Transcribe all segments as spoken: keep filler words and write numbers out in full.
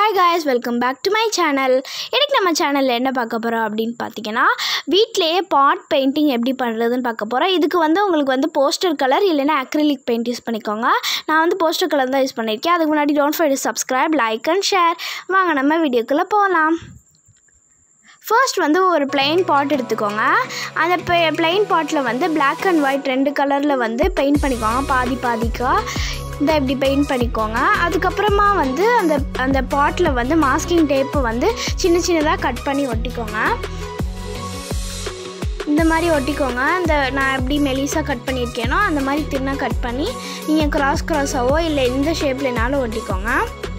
Hi guys, welcome back to my channel. இன்னைக்கு நம்ம சேனல்ல என்ன பார்க்க போறோம் அப்படினு பாத்தீங்கன்னா வீட்லயே பாட் பெயிண்டிங் எப்படி பண்றதுன்னு பார்க்க போறோம். இதுக்கு வந்து உங்களுக்கு வந்து போஸ்டர் கலர் இல்லனா அக்ரிலிக் பெயிண்ட் யூஸ் பண்ணிக்கோங்க. நான் வந்து போஸ்டர் கலர் தான் யூஸ் பண்ணிருக்கேன். அதுக்கு முன்னாடி don't forget to subscribe, like and share. வாங்க நம்ம வீடியோக்குள்ள போலாம். First வந்து ஒரு plain pot எடுத்துக்கோங்க. அந்த plain potல வந்து black and white ரெண்டு கலர்ல வந்து பெயிண்ட் பண்ணிக்கோங்க பாதி பாதிக்கா. இந்த இப்படி பெயிண்ட் பண்ணிக்கோங்க. அதுக்கு அப்புறமா வந்து அந்த அந்த பாட்ல வந்து மாஸ்கிங் டேப் வந்து சின்ன சின்னதா கட் பண்ணி ஒட்டிக்கோங்க. இந்த மாதிரி ஒட்டிக்கோங்க. இந்த நான் எப்படி மெலிசா கட் பண்ணிருக்கேனோ அந்த மாதிரி தின்னா கட் பண்ணி நீங்க கிராஸ் கிராஸாவோ இல்ல இந்த ஷேப்லனாலும் ஒட்டிக்கோங்க.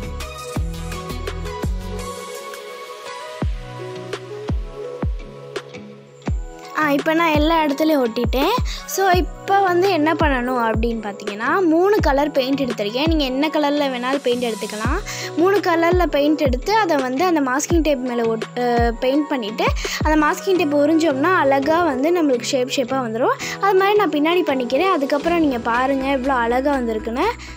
இப்போ நான் எல்லா இடத்துலையும் ஒட்டிட்டேன். ஸோ இப்போ வந்து என்ன பண்ணணும் அப்படின்னு பார்த்தீங்கன்னா மூணு கலர் பெயிண்ட் எடுத்திருக்கேன். நீங்கள் என்ன கலரில் வேணாலும் பெயிண்ட் எடுத்துக்கலாம். மூணு கலரில் பெயிண்ட் எடுத்து அதை வந்து அந்த மாஸ்கிங் டேப் மேலே ஒட் பெயிண்ட் பண்ணிவிட்டு அந்த மாஸ்கிங் டேப் உறிஞ்சோம்னா அழகாக வந்து நம்மளுக்கு ஷேப் ஷேப்பாக வந்துடும். அது மாதிரி நான் பின்னாடி பண்ணிக்கிறேன். அதுக்கப்புறம் நீங்கள் பாருங்கள் எவ்வளோ அழகாக வந்திருக்குன்னு.